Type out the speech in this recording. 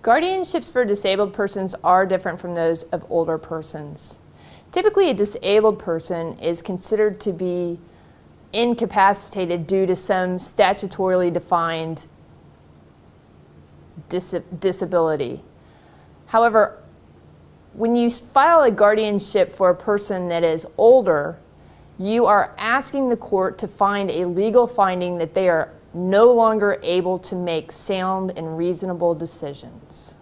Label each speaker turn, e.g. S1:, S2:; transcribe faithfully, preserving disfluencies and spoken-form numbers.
S1: Guardianships for disabled persons are different from those of older persons. Typically, a disabled person is considered to be incapacitated due to some statutorily defined dis disability. However, when you file a guardianship for a person that is older, you are asking the court to find a legal finding that they are no longer able to make sound and reasonable decisions.